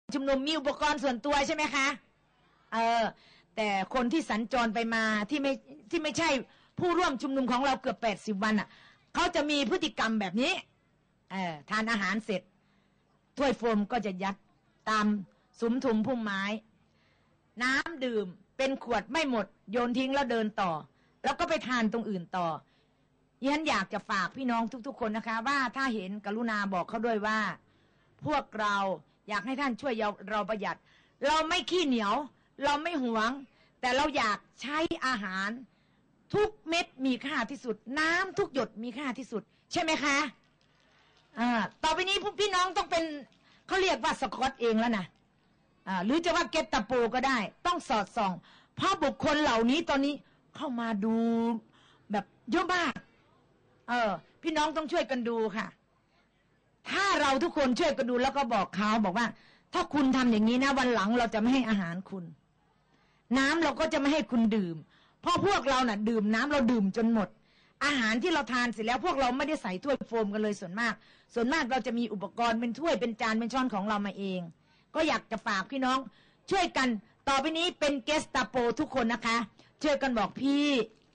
ชุมนุมมีอุปกรณ์ส่วนตัวใช่ไหมคะแต่คนที่สัญจรไปมาที่ไม่ใช่ผู้ร่วมชุมนุมของเราเกือบ80 วันอ่ะเขาจะมีพฤติกรรมแบบนี้ทานอาหารเสร็จถ้วยโฟมก็จะยัดตามสุมถุมพุ่มไม้น้ำดื่มเป็นขวดไม่หมดโยนทิ้งแล้วเดินต่อแล้วก็ไปทานตรงอื่นต่อฉันอยากจะฝากพี่น้องทุกๆคนนะคะว่าถ้าเห็นกรุณาบอกเขาด้วยว่าพวกเราอยากให้ท่านช่วยเราประหยัดเราไม่ขี้เหนียวเราไม่หวงแต่เราอยากใช้อาหารทุกเม็ดมีค่าที่สุดน้ำทุกหยดมีค่าที่สุดใช่ไหมคะต่อไปนี้พี่น้องต้องเป็นเขาเรียกว่าสกอตเองแล้วนะหรือจะว่าเกตตาโปก็ได้ต้องสอดส่องเพราะบุคคลเหล่านี้ตอนนี้เข้ามาดูแบบเยอะมากพี่น้องต้องช่วยกันดูค่ะถ้าเราทุกคนช่วยกันดูแล้วก็บอกเขาบอกว่าถ้าคุณทำอย่างนี้นะวันหลังเราจะไม่ให้อาหารคุณน้ำเราก็จะไม่ให้คุณดื่มเพราะพวกเราน่ะดื่มน้ำเราดื่มจนหมดอาหารที่เราทานเสร็จแล้วพวกเราไม่ได้ใส่ถ้วยโฟมกันเลยส่วนมากเราจะมีอุปกรณ์เป็นถ้วยเป็นจานเป็นช้อนของเรามาเองก็อยากจะฝากพี่น้องช่วยกันต่อไปนี้เป็นเกสตาโปทุกคนนะคะช่วยกันบอกพี่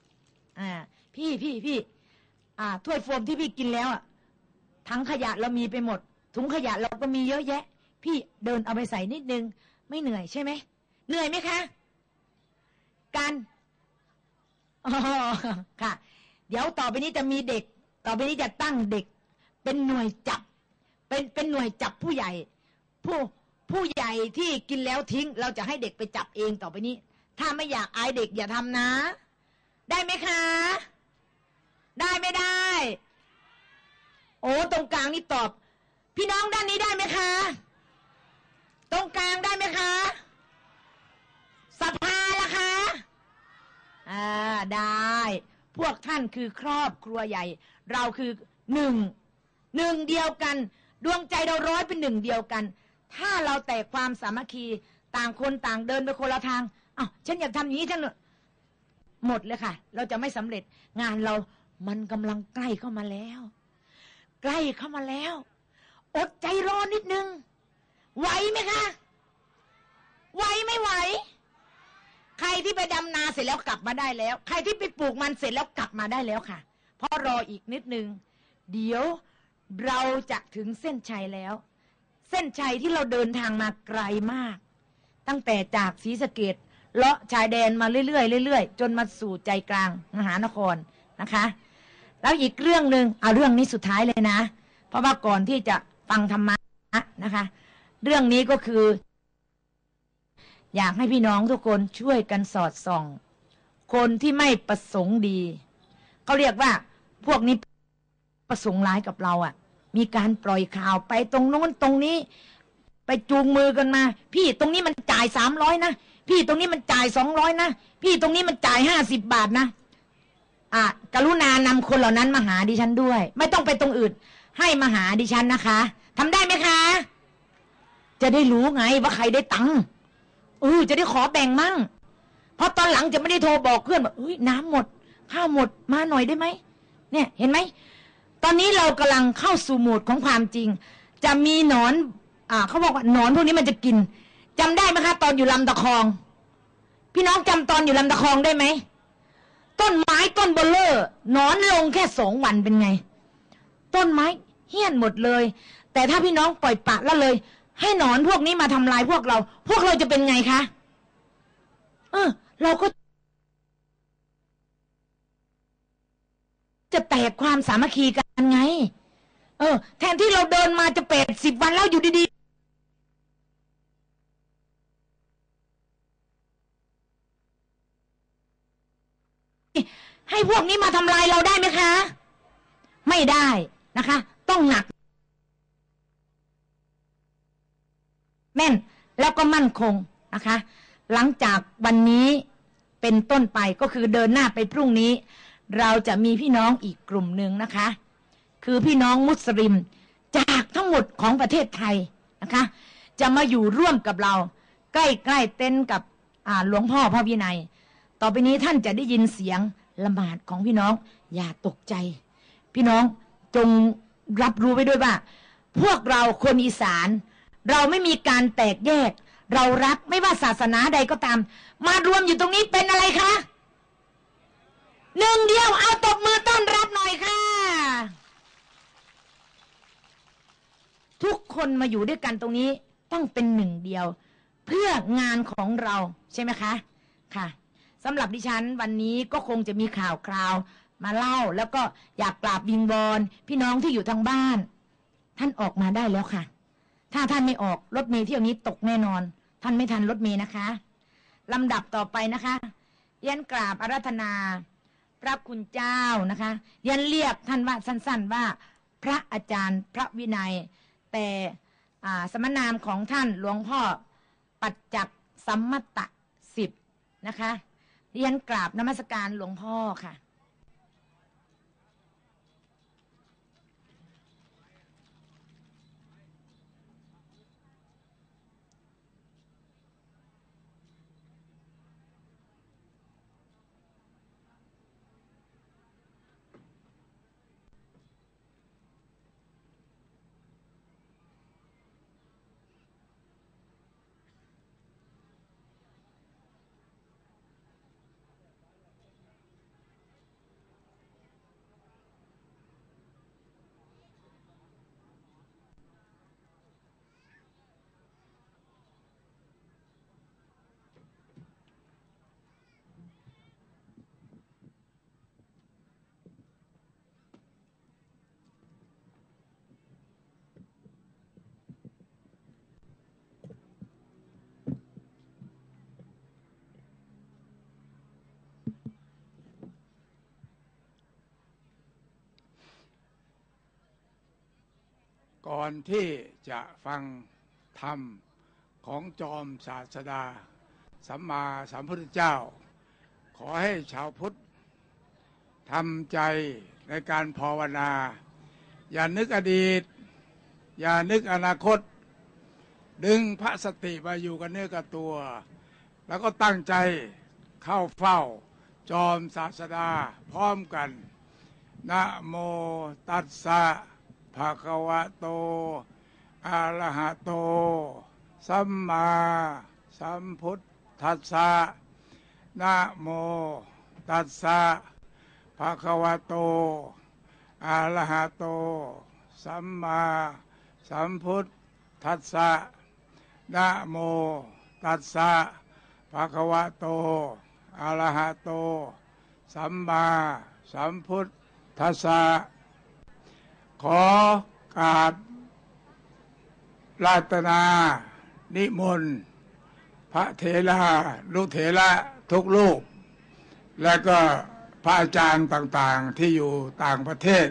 ถ้วยโฟมที่พี่กินแล้วทั้งขยะเรามีไปหมดถุงขยะเราก็มีเยอะแยะพี่เดินเอาไปใส่นิดนึงไม่เหนื่อยใช่ไหมเหนื่อยไหมคะการค่ะเดี๋ยวต่อไปนี้จะมีเด็กต่อไปนี้จะตั้งเด็กเป็นหน่วยจับเป็นหน่วยจับผู้ใหญ่ผู้ใหญ่ที่กินแล้วทิ้งเราจะให้เด็กไปจับเองต่อไปนี้ถ้าไม่อยากอายเด็กอย่าทำนะได้ไหมคะได้ไม่ได้โอ้ตรงกลางนี่ตอบพี่น้องด้านนี้ได้ไหมคะตรงกลางได้ไหมคะสภาล่ะคะได้พวกท่านคือครอบครัวใหญ่เราคือหนึ่งเดียวกันดวงใจเราร้อยเป็นหนึ่งเดียวกันถ้าเราแตกความสามัคคีต่างคนต่างเดินไปคนละทางฉันอยากทำอย่างนี้ฉันหมดเลยค่ะเราจะไม่สำเร็จงานเรามันกำลังใกล้เข้ามาแล้วอดใจรอนิดนึงไหวไหมคะไหวไม่ไหวใครที่ไปดำนาเสร็จแล้วกลับมาได้แล้วใครที่ไปปลูกมันเสร็จแล้วกลับมาได้แล้วค่ะเพราะรออีกนิดนึงเดี๋ยวเราจะถึงเส้นชัยแล้วเส้นชัยที่เราเดินทางมาไกลมากตั้งแต่จากศรีสะเกษเลาะชายแดนมาเรื่อยจนมาสู่ใจกลางมหานครนะคะแล้วอีกเรื่องนึงเรื่องนี้สุดท้ายเลยนะเพราะว่าก่อนที่จะฟังธรรมะนะคะเรื่องนี้ก็คืออยากให้พี่น้องทุกคนช่วยกันสอดส่องคนที่ไม่ประสงค์ดีเขาเรียกว่าพวกนี้ประสงค์ร้ายกับเรามีการปล่อยข่าวไปตรงโน้นตรงนี้ไปจูงมือกันมาพี่ตรงนี้มันจ่าย300นะพี่ตรงนี้มันจ่าย200นะพี่ตรงนี้มันจ่าย50 บาทนะกรุณานำคนเหล่านั้นมาหาดิฉันด้วยไม่ต้องไปตรงอื่นให้มาหาดิฉันนะคะทำได้ไหมคะจะได้รู้ไงว่าใครได้ตังค์จะได้ขอแบ่งมั่งเพราะตอนหลังจะไม่ได้โทรบอกเพื่อนว่าน้ำหมดข้าวหมดมาหน่อยได้ไหมเนี่ยเห็นไหมตอนนี้เรากำลังเข้าสู่โหมดของความจริงจะมีหนอนเขาบอกว่าหนอนพวกนี้มันจะกินจำได้ไหมคะตอนอยู่ลำตะคองพี่น้องจำตอนอยู่ลำตะคองได้ไหมต้นไม้ต้นเบลเลอร์หนอนลงแค่2 วันเป็นไงต้นไม้เหี้ยนหมดเลยแต่ถ้าพี่น้องปล่อยปละละเลยให้หนอนพวกนี้มาทำลายพวกเราจะเป็นไงคะเราก็จะแตกความสามัคคีกันไงแทนที่เราเดินมาจะ80 วันแล้วอยู่ดีๆให้พวกนี้มาทำลายเราได้ไหมคะไม่ได้นะคะต้องหนักแม่นแล้วก็มั่นคงนะคะหลังจากวันนี้เป็นต้นไปก็คือเดินหน้าไปพรุ่งนี้เราจะมีพี่น้องอีกกลุ่มหนึ่งนะคะคือพี่น้องมุสลิมจากทั้งหมดของประเทศไทยนะคะจะมาอยู่ร่วมกับเราใกล้ๆเต็นท์กับหลวงพ่อพระวินัยต่อไปนี้ท่านจะได้ยินเสียงละหมาดของพี่น้องอย่าตกใจพี่น้องจงรับรู้ไว้ด้วยว่าพวกเราคนอีสานเราไม่มีการแตกแยกเรารักไม่ว่าศาสนาใดก็ตามมารวมอยู่ตรงนี้เป็นอะไรคะหนึ่งเดียวเอาตบมือต้อนรับหน่อยค่ะทุกคนมาอยู่ด้วยกันตรงนี้ต้องเป็นหนึ่งเดียวเพื่องานของเราใช่ไหมคะค่ะสำหรับดิฉันวันนี้ก็คงจะมีข่าวคราวมาเล่าแล้วก็อยากกราบวิงวอนพี่น้องที่อยู่ทางบ้านท่านออกมาได้แล้วค่ะถ้าท่านไม่ออกรถเมล์เที่ยวนี้ตกแน่นอนท่านไม่ทันรถเมล์นะคะลำดับต่อไปนะคะยันกราบอาราธนาพระคุณเจ้านะคะยันเรียกท่านว่าสั้นๆว่าพระอาจารย์พระวินัยแต่สมณนามของท่านหลวงพ่อปัจจักสัมมตะ10นะคะยันกราบนมัสการหลวงพ่อค่ะก่อนที่จะฟังธรรมของจอมศาสดาสัมมาสัมพุทธเจ้าขอให้ชาวพุทธทำใจในการภาวนาอย่านึกอดีตอย่านึกอนาคตดึงพระสติมาอยู่กับเนื้อกับตัวแล้วก็ตั้งใจเข้าเฝ้าจอมศาสดาพร้อมกันนะโมตัสสะภะคะวะโตอะระหะโตสัมมาสัมพุทธัสสะนะโมตัสสะภะคะวะโตอะระหะโตสัมมาสัมพุทธัสสะนะโมตัสสะภะคะวะโตอะระหะโตสัมมาสัมพุทธัสสะขอกราบราตนานิมนต์พระเถระลูกเถระทุกรูปและก็พระอาจารย์ต่างๆที่อยู่ต่างประเทศ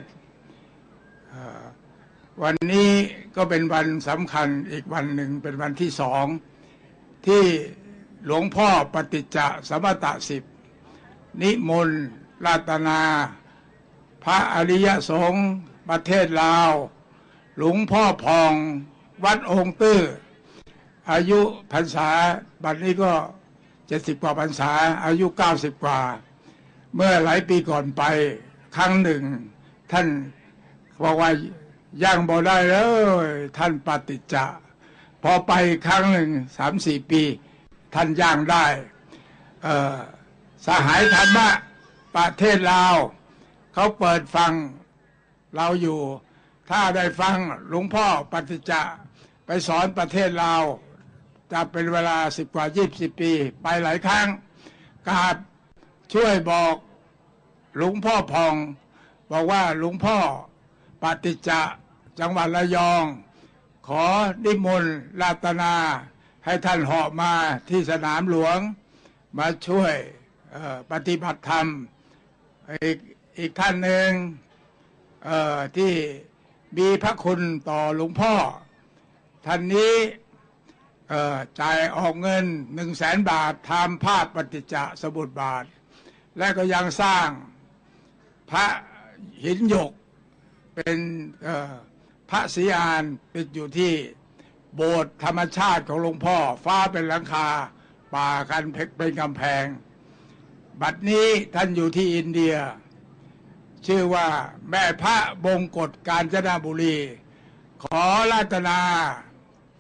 วันนี้ก็เป็นวันสำคัญอีกวันหนึ่งเป็นวันที่2ที่หลวงพ่อปฏิจจสมตะ10นิมนต์ราตนาพระอริยสงฆ์ประเทศลาวหลวงพ่อพองวัดองค์ตื้ออายุพรรษาบัดนี้ก็70 กว่าพรรษาอายุ90 กว่าเมื่อหลายปีก่อนไปครั้งหนึ่งท่านบอกว่าย่างบ่ได้เลยท่านปฏิจจะพอไปครั้งหนึ่ง3-4 ปีท่านย่างได้สหายธรรมะประเทศลาวเขาเปิดฟังเราอยู่ถ้าได้ฟังหลวงพ่อปฏิจจะไปสอนประเทศลาวจะเป็นเวลา10 กว่า 20 ปีไปหลายครั้งกราบช่วยบอกหลวงพ่อพองบอกว่าหลวงพ่อปฏิจจะจังหวัดระยองขอนิมนต์ราตนาให้ท่านเหาะมาที่สนามหลวงมาช่วยปฏิบัติธรรมอีกท่านหนึ่งที่มีพระคุณต่อหลวงพ่อท่านนี้จ่ายออกเงิน100,000 บาททำภาพปฏิจจสมุปบาทและก็ยังสร้างพระหินหยกเป็นพระศรีอานติดอยู่ที่โบสถ์ธรรมชาติของหลวงพ่อฟ้าเป็นหลังคาป่ากันเป็นกำแพงบัดนี้ท่านอยู่ที่อินเดียชื่อว่าแม่พระบงกฎกาญจนบุรีขอราตนา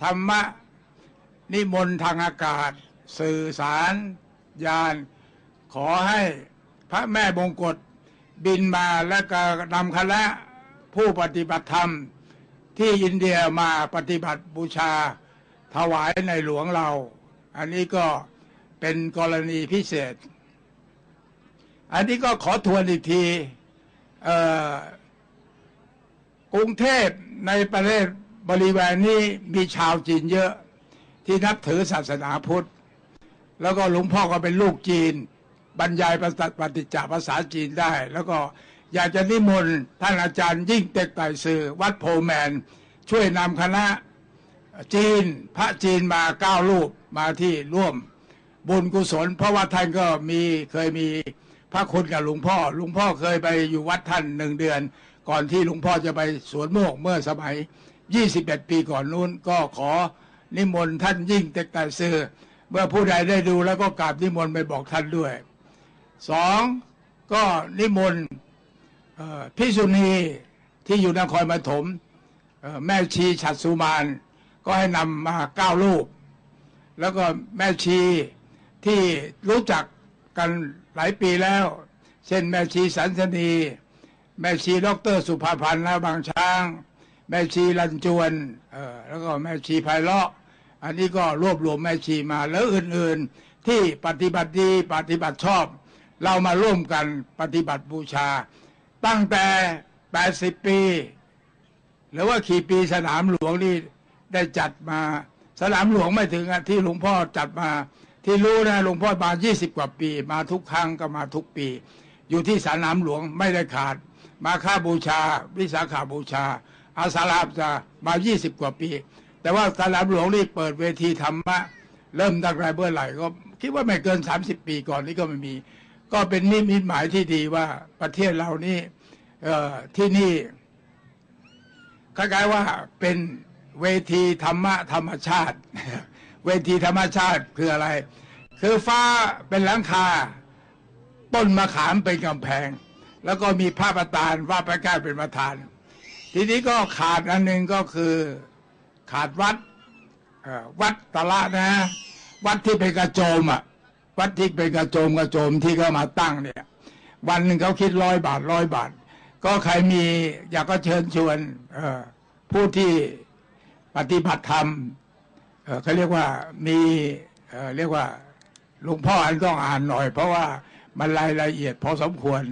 ธรรมะนิมนต์ทางอากาศสื่อสารญาณขอให้พระแม่บงกฎบินมาแล้วก็นำคณะผู้ปฏิบัติธรรมที่อินเดียมาปฏิบัติบูชาถวายในหลวงเราอันนี้ก็เป็นกรณีพิเศษอันนี้ก็ขอทวนอีกทีกรุงเทพในประเทศบริเวณนี้มีชาวจีนเยอะที่นับถือศาสนาพุทธแล้วก็หลวงพ่อก็เป็นลูกจีนบรรยายปฏิจจภาษาจีนได้แล้วก็อยากจะนิมนต์ท่านอาจารย์ยิ่งเต็กไต่ซือวัดโพแมนช่วยนำคณะจีนพระจีนมา9 รูปมาที่ร่วมบุญกุศลเพราะว่าท่านก็เคยมีพระคุณกับหลวงพ่อเคยไปอยู่วัดท่าน1 เดือนก่อนที่หลวงพ่อจะไปสวนโมกเมื่อสมัย21 ปีก่อนนู้นก็ขอนิมนต์ท่านยิ่งเต็กไต่ซือเมื่อผู้ใดได้ดูแล้วก็กราบนิมนต์ไปบอกท่านด้วย2ก็นิมนต์ภิกษุณีที่อยู่นครปฐมแม่ชีฉัตรสุมานก็ให้นำมา9 รูปแล้วก็แม่ชีที่รู้จักกันหลายปีแล้วเช่นแม่ชีสันสนีแม่ชีดร.สุภาพันธ์และบางช้างแม่ชีลันจวนแล้วก็แม่ชีไพเราะอันนี้ก็รวบรวมแม่ชีมาแล้วอื่นๆที่ปฏิบัติดีปฏิบัติชอบเรามาร่วมกันปฏิบัติบูชาตั้งแต่80 ปีหรือว่ากี่ปีสนามหลวงนี่ได้จัดมาสนามหลวงไม่ถึงที่หลวงพ่อจัดมาที่รู้นะหลวงพ่อมา20 กว่าปีมาทุกครั้งก็มาทุกปีอยู่ที่สนามหลวงไม่ได้ขาดมาค่าบูชาวิสาขาบูชาอาสาฬหจะมา20 กว่าปีแต่ว่าสนามหลวงนี่เปิดเวทีธรรมะเริ่มตั้งแต่เมื่อไหร่ก็คิดว่าไม่เกิน30 ปีก่อนนี้ก็ไม่มีก็เป็นนิมิตหมายที่ดีว่าประเทศเรานี่ที่นี่คล้ายๆว่าเป็นเวทีธรรมะธรรมชาติเวทีธรรมชาติคืออะไรคือฟ้าเป็นหลังคาต้นมะขามเป็นกำแพงแล้วก็มีพระประธานว่าพระแก้วเป็นประธานทีนี้ก็ขาดอันหนึ่งก็คือขาดวัดตะละนะวัดที่เป็นกระโจมวัดที่เป็นกระโจมที่เขามาตั้งเนี่ยวันหนึ่งเขาคิด100 บาทก็ใครมีอยากก็เชิญชวนผู้ที่ปฏิบัติธรรมเขาเรียกว่ามีเรียกว่าหลวงพ่ออันต้องอ่านหน่อยเพราะว่ามันรายละเอียดพอสมควร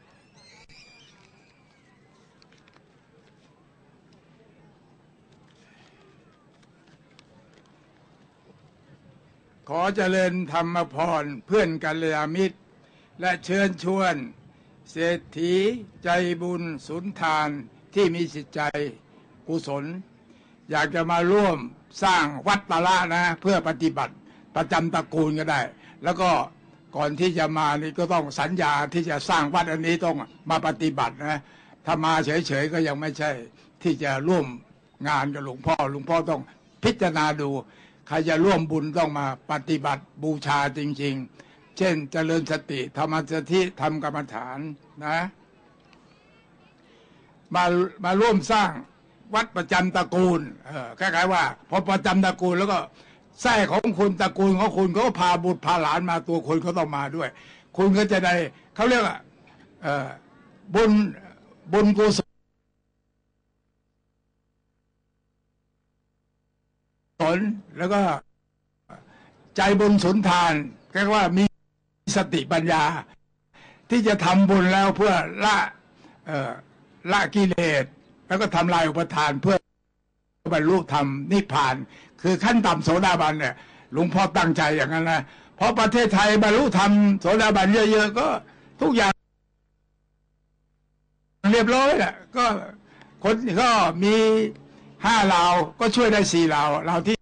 ขอเจริญธรรมพรเพื่อนกัลยาณมิตรและเชิญชวนเศรษฐีใจบุญสุนทานที่มีจิตใจกุศลอยากจะมาร่วมสร้างวัดตะละนะเพื่อปฏิบัติประจำตระกูลก็ได้แล้วก็ก่อนที่จะมานี่ก็ต้องสัญญาที่จะสร้างวัดอันนี้ต้องมาปฏิบัตินะถ้ามาเฉยๆก็ยังไม่ใช่ที่จะร่วมงานกับหลวงพ่อต้องพิจารณาดูใครจะร่วมบุญต้องมาปฏิบัติบูชาจริงๆเช่นเจริญสติธรรมสติทำกรรมฐานนะมาร่วมสร้างวัดประจำตระกูลคล้ายๆว่าพอประจำตระกูลแล้วก็แท้ของคุณตระกูลของคุณเขาก็พาบุตรพาหลานมาตัวคนเขาต้องมาด้วยคุณก็จะได้เขาเรียกว่าบุญกุศลแล้วก็ใจบุญสุนทานเรียกว่ามีสติปัญญาที่จะทำบุญแล้วเพื่อละกิเลสแล้วก็ทำลายอุปทานเพื่อบรรลุธรรมนิพพานคือขั้นต่ำโสดาบันเนี่ยหลวงพ่อตั้งใจอย่างนั้นนะเพราะประเทศไทยบรรลุธรรมโสดาบันเยอะๆก็ทุกอย่างเรียบร้อยแหละก็คนก็มี5 เหล่าก็ช่วยได้4 เหล่าที่